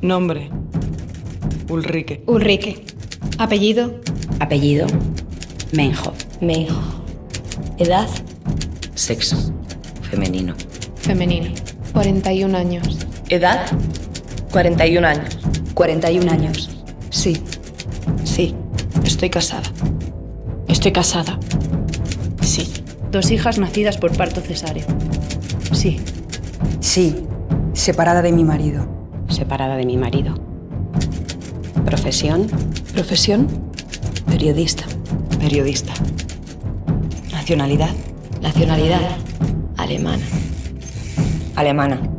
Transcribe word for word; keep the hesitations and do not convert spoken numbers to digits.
Nombre. Ulrike. Ulrike. Apellido. Apellido. Menjo. Menjo. Edad. Sexo. Femenino. Femenino. cuarenta y un años. Edad. cuarenta y un años. cuarenta y un años. Sí. Sí. Estoy casada. Estoy casada. Sí. Dos hijas nacidas por parto cesáreo. Sí. Sí. Separada de mi marido. Separada de mi marido. Profesión. Profesión. Periodista. Periodista. Nacionalidad. Nacionalidad. Alemana. Alemana.